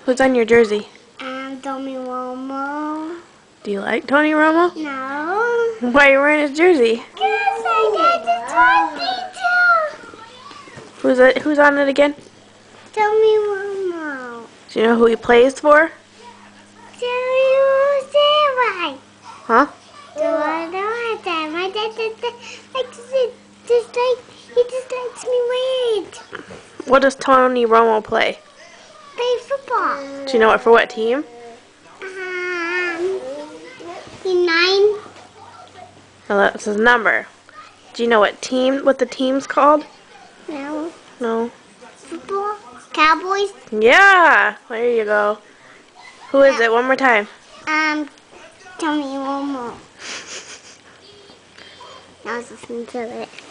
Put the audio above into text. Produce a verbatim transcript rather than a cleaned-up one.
Who's on your jersey? Um, Tommy Romo. Do you like Tony Romo? No. Why are you wearing his jersey? Because I did the twenty-two. Who's it? Who's on it again? Tommy Romo. Do you know who he plays for? Do you say right? Huh? Do I know that? My dad just likes it. Just like he just likes me weird. What does Tony Romo play? Play football. Do you know it for what team? Um, nine. Oh, that's his number. Do you know what team? What the team's called? No. No. Football. Cowboys. Yeah. There you go. Who is it? One more time. Um, Tommy Romo. I was listening to it.